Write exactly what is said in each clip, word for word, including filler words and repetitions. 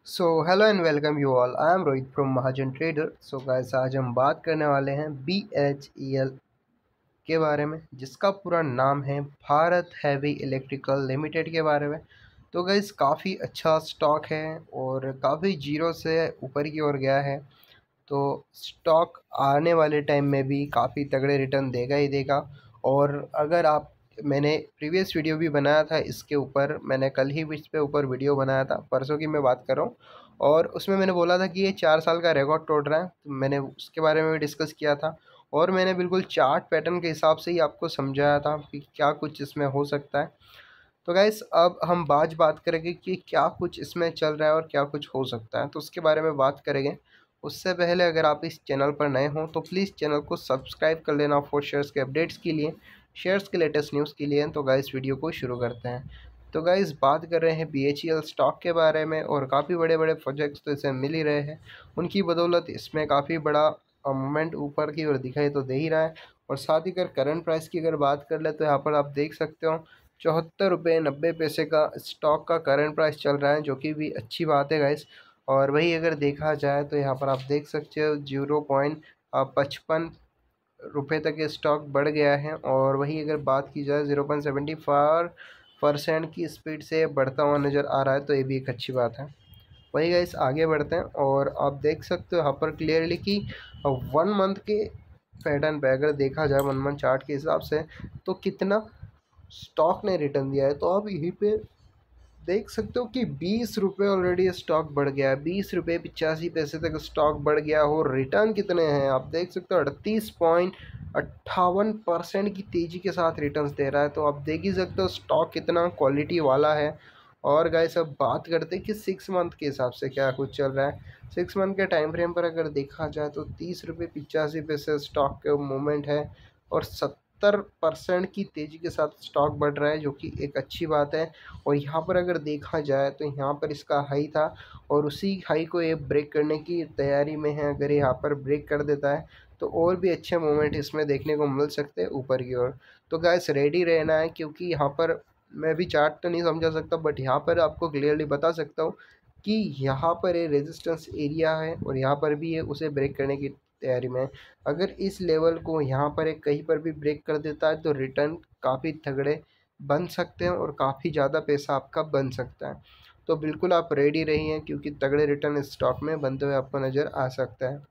So hello and welcome you all. I am Rohit from Mahajan trader. So guys, आज हम बात करने वाले हैं बी एच ई एल के बारे में, जिसका पूरा नाम है भारत हैवी इलेक्ट्रिकल लिमिटेड के बारे में। तो गाइस, काफ़ी अच्छा स्टॉक है और काफ़ी जीरो से ऊपर की ओर गया है। तो स्टॉक आने वाले टाइम में भी काफ़ी तगड़े रिटर्न देगा ही देगा। और अगर आप मैंने प्रीवियस वीडियो भी बनाया था इसके ऊपर, मैंने कल ही इस पे ऊपर वीडियो बनाया था, परसों की मैं बात कर रहा हूँ। और उसमें मैंने बोला था कि ये चार साल का रिकॉर्ड तोड़ रहा है, तो मैंने उसके बारे में भी डिस्कस किया था। और मैंने बिल्कुल चार्ट पैटर्न के हिसाब से ही आपको समझाया था कि क्या कुछ इसमें हो सकता है। तो गाइस, अब हम आज बात करेंगे कि क्या कुछ इसमें चल रहा है और क्या कुछ हो सकता है, तो उसके बारे में बात करेंगे। उससे पहले अगर आप इस चैनल पर नए हों तो प्लीज़ चैनल को सब्सक्राइब कर लेना फॉर शेयर्स के अपडेट्स के लिए, शेयर्स के लेटेस्ट न्यूज़ के लिए। तो गाइस, वीडियो को शुरू करते हैं। तो गाइस, बात कर रहे हैं B H E L stock के बारे में, और काफ़ी बड़े बड़े प्रोजेक्ट्स तो इसे मिल ही रहे हैं। उनकी बदौलत इसमें काफ़ी बड़ा मूवमेंट ऊपर की ओर दिखाई तो दे ही रहा है। और साथ ही अगर करंट प्राइस की अगर बात कर ले तो यहाँ पर आप देख सकते हो चौहत्तर रुपये नब्बे पैसे का स्टॉक का करंट प्राइस चल रहा है, जो कि भी अच्छी बात है गाइस। और वही अगर देखा जाए तो यहाँ पर आप देख सकते हो जीरो पॉइंट पचपन रुपये तक ये स्टॉक बढ़ गया है। और वही अगर बात की जाए zero point seventy five percent की स्पीड से बढ़ता हुआ नज़र आ रहा है, तो ये भी एक अच्छी बात है। वही गाइस, आगे बढ़ते हैं और आप देख सकते हो यहाँ पर क्लियरली कि वन मंथ के पैटर्न पे अगर देखा जाए, वन मंथ चार्ट के हिसाब से, तो कितना स्टॉक ने रिटर्न दिया है। तो आप यहीं पे देख सकते हो कि बीस रुपये ऑलरेडी स्टॉक बढ़ गया है, बीस रुपये पिचासी पैसे तक स्टॉक बढ़ गया हो। रिटर्न कितने हैं आप देख सकते हो, अड़तीस पॉइंट अट्ठावन परसेंट की तेज़ी के साथ रिटर्न्स दे रहा है। तो आप देख ही सकते हो स्टॉक कितना क्वालिटी वाला है। और गाइस, अब बात करते हैं कि सिक्स मंथ के हिसाब से क्या कुछ चल रहा है। सिक्स मंथ के टाइम फ्रेम पर अगर देखा जाए तो तीस रुपये पिचासी पैसे स्टॉक का मूवमेंट है, और सत्तर परसेंट की तेज़ी के साथ स्टॉक बढ़ रहा है, जो कि एक अच्छी बात है। और यहाँ पर अगर देखा जाए तो यहाँ पर इसका हाई था, और उसी हाई को ये ब्रेक करने की तैयारी में है। अगर यहाँ पर ब्रेक कर देता है तो और भी अच्छे मोमेंट इसमें देखने को मिल सकते हैं ऊपर की ओर। तो गैस, रेडी रहना है, क्योंकि यहाँ पर मैं भी चार्ट तो नहीं समझा सकता, बट यहाँ पर आपको क्लियरली बता सकता हूँ कि यहाँ पर ये रेजिस्टेंस एरिया है, और यहाँ पर भी ये उसे ब्रेक करने की तैयारी में है। अगर इस लेवल को यहाँ पर एक कहीं पर भी ब्रेक कर देता है तो रिटर्न काफ़ी तगड़े बन सकते हैं, और काफ़ी ज़्यादा पैसा आपका बन सकता है। तो बिल्कुल आप रेडी रहिए, क्योंकि तगड़े रिटर्न इस स्टॉक में बनते हुए आपको नज़र आ सकता है।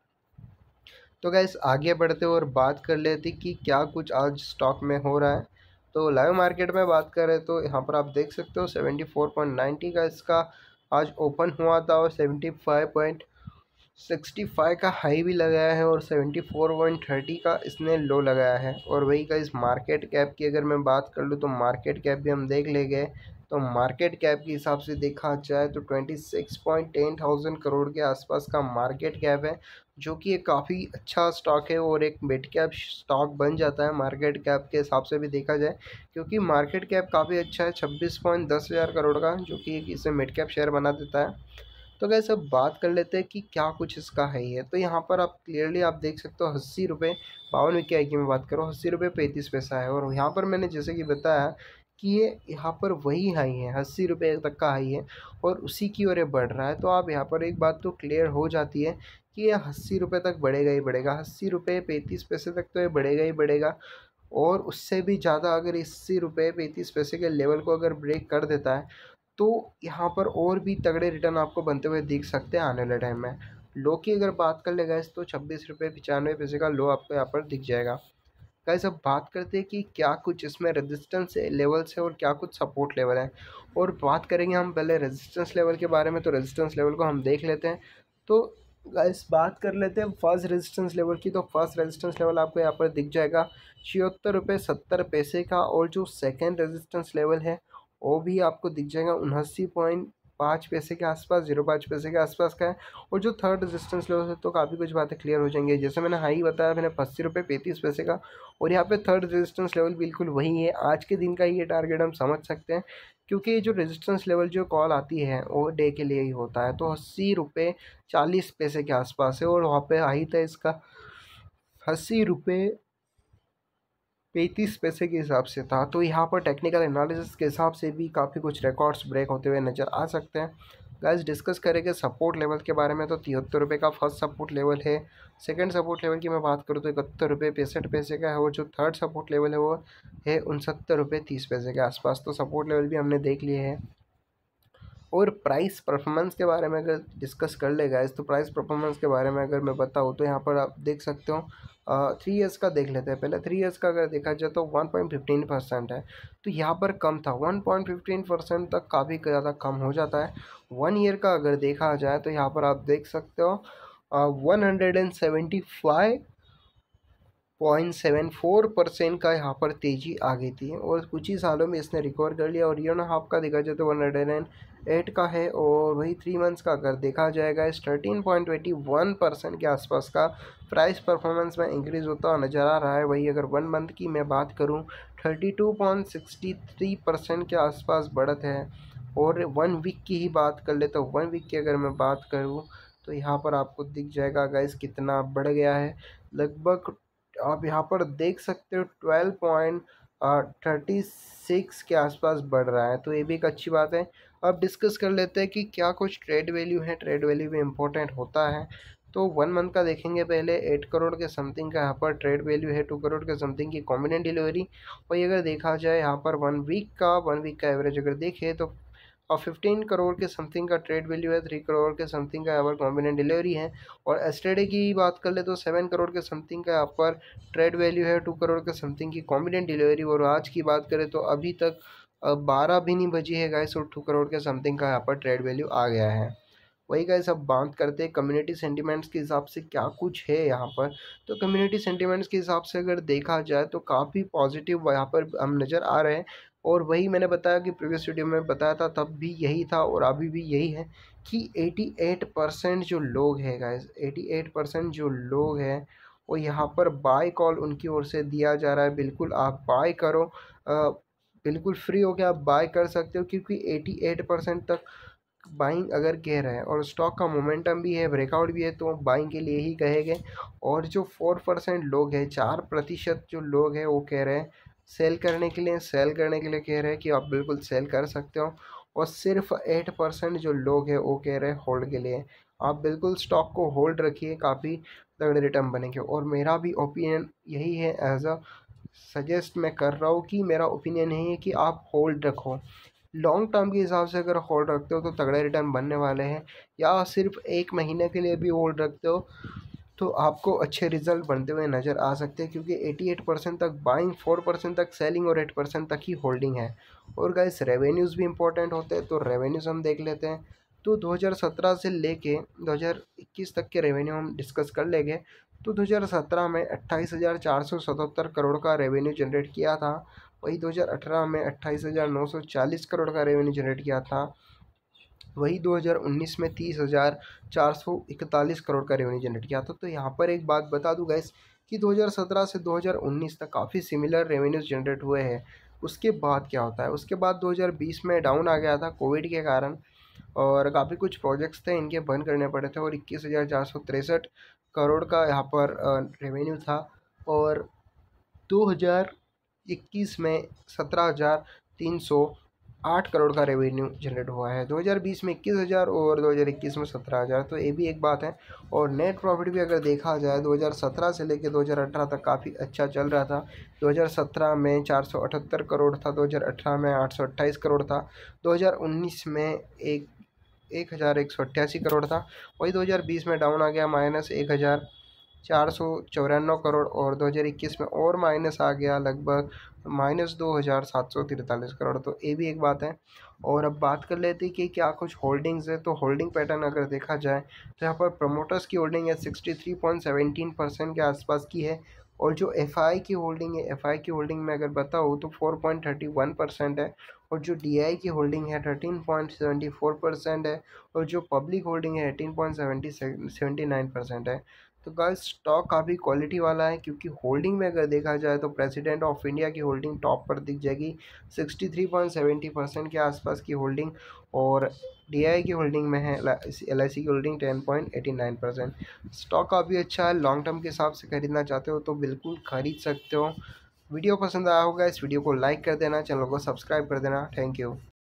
तो गैस, आगे बढ़ते और बात कर लेते कि क्या कुछ आज स्टॉक में हो रहा है। तो लाइव मार्केट में बात करें तो यहाँ पर आप देख सकते हो सेवेंटी फोर पॉइंट नाइन्टी का इसका आज ओपन हुआ था, और seventy five point sixty five का हाई भी लगाया है, और सेवेंटी फोर पॉइंट थर्टी का इसने लो लगाया है। और वही का इस मार्केट कैप की अगर मैं बात कर लूँ तो मार्केट कैप भी हम देख लेंगे। तो मार्केट कैप के हिसाब से देखा जाए तो twenty six point ten thousand crore के आसपास का मार्केट कैप है, जो कि एक काफ़ी अच्छा स्टॉक है, और एक मिड कैप स्टॉक बन जाता है मार्केट कैप के हिसाब से भी देखा जाए, क्योंकि मार्केट कैप काफ़ी अच्छा है, छब्बीस पॉइंट दस हज़ार करोड़ का, जो कि इसे मिड कैप शेयर बना देता है। तो गैस, अब बात कर लेते हैं कि क्या कुछ इसका है ही है। तो यहाँ पर आप क्लियरली आप देख सकते हो अस्सी रुपये बावन की आई की मैं बात करूँ, अस्सी रुपये पैंतीस पैसा है। और यहाँ पर मैंने जैसे कि बताया कि ये यहाँ पर वही हाई है, अस्सी रुपये तक का हाई है, और उसी की ओर ये बढ़ रहा है। तो आप यहाँ पर एक बात तो क्लियर हो जाती है कि ये अस्सी रुपये तक बढ़ेगा ही बढ़ेगा, अस्सी रुपये पैंतीस पैसे तक तो ये बढ़ेगा ही बढ़ेगा। और उससे भी ज़्यादा अगर अस्सी रुपये पैंतीस पैसे के लेवल को अगर ब्रेक कर देता है तो यहाँ पर और भी तगड़े रिटर्न आपको बनते हुए दिख सकते हैं आने वाले टाइम में। लो की अगर बात कर ले गैस तो छब्बीस रुपये पचानवे पैसे का लो आपको यहाँ पर दिख जाएगा। गैस, अब बात करते हैं कि क्या कुछ इसमें रेजिस्टेंस लेवल्स है और क्या कुछ सपोर्ट लेवल है। और बात करेंगे हम पहले रेजिस्टेंस लेवल के बारे में, तो रेजिस्टेंस लेवल को हम देख लेते हैं। तो गैस, बात कर लेते हैं फर्स्ट रेजिस्टेंस लेवल की। तो फर्स्ट रेजिस्टेंस लेवल आपको यहाँ पर दिख जाएगा छिहत्तर रुपये सत्तर पैसे का, और जो सेकेंड रेजिस्टेंस लेवल है वो भी आपको दिख जाएगा उनासी पॉइंट पाँच पैसे के आसपास, जीरो पाँच पैसे के आसपास का है। और जो थर्ड रेजिस्टेंस लेवल है तो काफ़ी कुछ बातें क्लियर हो जाएंगी। जैसे मैंने हाई बताया मैंने अस्सी रुपये पैंतीस पैसे का, और यहाँ पे थर्ड रेजिस्टेंस लेवल बिल्कुल वही है, आज के दिन का ये टारगेट हम समझ सकते हैं, क्योंकि ये जो रेजिस्टेंस लेवल जो कॉल आती है वो डे के लिए ही होता है। तो अस्सी रुपये चालीस पैसे के आसपास है, और वहाँ पे हाई था इसका अस्सी रुपये पैंतीस पैसे के हिसाब से था। तो यहाँ पर टेक्निकल एनालिसिस के हिसाब से भी काफ़ी कुछ रिकॉर्ड्स ब्रेक होते हुए नज़र आ सकते हैं। गाइस डिस्कस करेंगे सपोर्ट लेवल के बारे में। तो तिहत्तर रुपये का फर्स्ट सपोर्ट लेवल है। सेकंड सपोर्ट लेवल की मैं बात करूँ तो इकहत्तर रुपये पैंसठ पैसे का है, और जो थर्ड सपोर्ट लेवल है वो है उनसत्तर रुपये तीस पैसे के आसपास। तो सपोर्ट लेवल भी हमने देख लिए हैं। और प्राइस परफॉर्मेंस के बारे में अगर डिस्कस कर ले गाइस, तो प्राइस परफॉर्मेंस के बारे में अगर मैं बताऊँ तो यहाँ पर आप देख सकते हो थ्री इयर्स का देख लेते हैं। पहले थ्री इयर्स का अगर देखा जाए तो वन पॉइंट फिफ्टीन परसेंट है, तो यहाँ पर कम था। वन पॉइंट फिफ्टीन परसेंट तक काफ़ी ज़्यादा कम हो जाता है। वन ईयर का अगर देखा जाए तो यहाँ पर आप देख सकते हो one hundred and seventy five point seven four percent का यहाँ पर तेज़ी आ गई थी, और कुछ ही सालों में इसने रिकवर कर लिया। और ईयर एंड हाफ का देखा जाए तो वन हंड्रेड एंड एट का है, और वही थ्री मंथ्स का अगर देखा जाएगा इस thirteen point twenty one percent के आसपास का प्राइस परफॉर्मेंस में इंक्रीज़ होता हुआ नज़र आ रहा है। वही अगर वन मंथ की मैं बात करूँ thirty two point sixty three percent के आसपास बढ़त है। और वन वीक की ही बात कर ले तो वन वीक की अगर मैं बात करूँ तो यहाँ पर आपको दिख जाएगा गाइस कितना बढ़ गया है। लगभग आप यहाँ पर देख सकते हो ट्वेल्व पॉइंट थर्टी सिक्स के आसपास बढ़ रहा है, तो ये भी एक अच्छी बात है। अब डिस्कस कर लेते हैं कि क्या कुछ ट्रेड वैल्यू है। ट्रेड वैल्यू भी इम्पोर्टेंट होता है। तो वन मंथ का देखेंगे पहले, एट करोड़ के समथिंग का यहाँ पर ट्रेड वैल्यू है, टू करोड़ के समथिंग की कॉम्बिनेंट डिलीवरी। वही अगर देखा जाए यहाँ पर वन वीक का वन वीक का एवरेज अगर देखें तो और फिफ्टीन करोड़ के समथिंग का ट्रेड वैल्यू है, थ्री करोड़ के समथिंग का यहाँ पर कॉम्बिनेंट डिलीवरी है। और एस्टेडे की बात कर ले तो सेवन करोड़ के समथिंग का यहाँ पर ट्रेड वैल्यू है, टू करोड़ के समथिंग की कॉम्बिनेंट डिलीवरी। और आज की बात करें तो अभी तक बारह भी नहीं बजी है गाइस, और टू करोड़ के समथिंग का यहाँ पर ट्रेड वैल्यू आ गया है। वही गाइस अब बात करते हैं कम्युनिटी सेंटिमेंट्स के हिसाब से क्या कुछ है यहाँ पर। तो कम्युनिटी सेंटिमेंट्स के हिसाब से अगर देखा जाए तो काफ़ी पॉजिटिव यहाँ पर हम नज़र आ रहे हैं। और वही मैंने बताया कि प्रीवियस वीडियो में बताया था तब भी यही था और अभी भी यही है कि अठासी परसेंट जो लोग हैं गाइस, अठासी परसेंट जो लोग हैं वो यहाँ पर बाय कॉल उनकी ओर से दिया जा रहा है। बिल्कुल आप बाय करो, आ, बिल्कुल फ्री हो के आप बाय कर सकते हो, क्योंकि अठासी परसेंट तक बाइंग अगर कह रहे हैं और स्टॉक का मोमेंटम भी है, ब्रेकआउट भी है, तो बाइंग के लिए ही कहेंगे। और जो फोर परसेंट लोग हैं, चार प्रतिशत जो लोग हैं वो कह रहे हैं सेल करने के लिए सेल करने के लिए कह रहे हैं कि आप बिल्कुल सेल कर सकते हो। और सिर्फ एट परसेंट जो लोग हैं वो कह रहे हैं होल्ड के लिए। आप बिल्कुल स्टॉक को होल्ड रखिए, काफ़ी तगड़े रिटर्न बनेंगे। और मेरा भी ओपिनियन यही है, एज अ सजेस्ट मैं कर रहा हूँ कि मेरा ओपिनियन यही है कि आप होल्ड रखो। लॉन्ग टर्म के हिसाब से अगर होल्ड रखते हो तो तगड़े रिटर्न बनने वाले हैं, या सिर्फ एक महीने के लिए भी होल्ड रखते हो तो आपको अच्छे रिजल्ट बनते हुए नज़र आ सकते हैं, क्योंकि अठासी परसेंट तक बाइंग, फोर परसेंट तक सेलिंग और एट परसेंट तक ही होल्डिंग है। और गाइस रेवेन्यूज़ भी इंपॉर्टेंट होते हैं, तो रेवेन्यूज़ हम देख लेते हैं। तो दो हज़ार सत्रह से लेके दो हज़ार इक्कीस तक के रेवेन्यू हम डिस्कस कर लेंगे। तो दो हज़ार सत्रह में अट्ठाईस हज़ार चार सौ सतहत्तर करोड़ का रेवेन्यू जनरेट किया था। वही दो हज़ार अठारह में अट्ठाईस हज़ार नौ सौ चालीस करोड़ का रेवेन्यू जनरेट किया था। वही दो हज़ार उन्नीस में तीस हज़ार चार सौ इकतालीस करोड़ का रेवेन्यू जनरेट किया था। तो यहाँ पर एक बात बता दूँ गाइस कि दो हज़ार सत्रह से दो हज़ार उन्नीस तक काफ़ी सिमिलर रेवेन्यूज जनरेट हुए हैं। उसके बाद क्या होता है, उसके बाद दो हज़ार बीस में डाउन आ गया था कोविड के कारण, और काफ़ी कुछ प्रोजेक्ट्स थे इनके बंद करने पड़े थे, और इक्कीस हज़ार चार सौ तिरसठ करोड़ का यहाँ पर रेवेन्यू था। और दो हज़ार इक्कीस में सत्रह हज़ार तीन सौ आठ करोड़ का रेवेन्यू जनरेट हुआ है। दो हज़ार बीस में इक्कीस हज़ार और दो हज़ार इक्कीस में सत्रह हज़ार, तो ये भी एक बात है। और नेट प्रॉफिट भी अगर देखा जाए दो हज़ार सत्रह से लेकर दो हज़ार अठारह तक काफ़ी अच्छा चल रहा था। दो हज़ार सत्रह में चार सौ अठहत्तर करोड़ था, दो हज़ार अठारह में आठ सौ अट्ठाईस करोड़ था, दो हज़ार उन्नीस में एक एक हज़ार एक सौ अट्ठासी करोड़ था। वही दो हज़ार बीस में डाउन आ गया माइनस एक हज़ार चार सौ चौरानवे करोड़, और दो हज़ार इक्कीस में और माइनस आ गया लगभग माइनस दो हज़ार सात सौ तिरतालीस करोड़। तो ये भी एक बात है। और अब बात कर लेते हैं कि क्या कुछ होल्डिंग्स है। तो होल्डिंग पैटर्न अगर देखा जाए तो यहाँ पर प्रमोटर्स की होल्डिंग है sixty three point seventeen percent के आसपास की है। और जो एफ आई की होल्डिंग है, एफ आई की होल्डिंग में अगर बताऊँ तो four point thirty one percent है। और जो डी आई की होल्डिंग है thirteen point seventy four percent है। और जो पब्लिक होल्डिंग है eighteen point seventy seventy nine percent है। तो गाइस स्टॉक काफ़ी क्वालिटी वाला है, क्योंकि होल्डिंग में अगर देखा जाए तो प्रेसिडेंट ऑफ इंडिया की होल्डिंग टॉप पर दिख जाएगी sixty three point seventy percent के आसपास की होल्डिंग। और डी आई की होल्डिंग में है एल आई सी की holding ten point eighty nine percent. Stock काफ़ी अच्छा है, लॉन्ग टर्म के हिसाब से खरीदना चाहते हो तो बिल्कुल खरीद सकते हो। वीडियो पसंद आया होगा इस वीडियो को लाइक कर देना, चैनल को सब्सक्राइब कर देना। Thank you.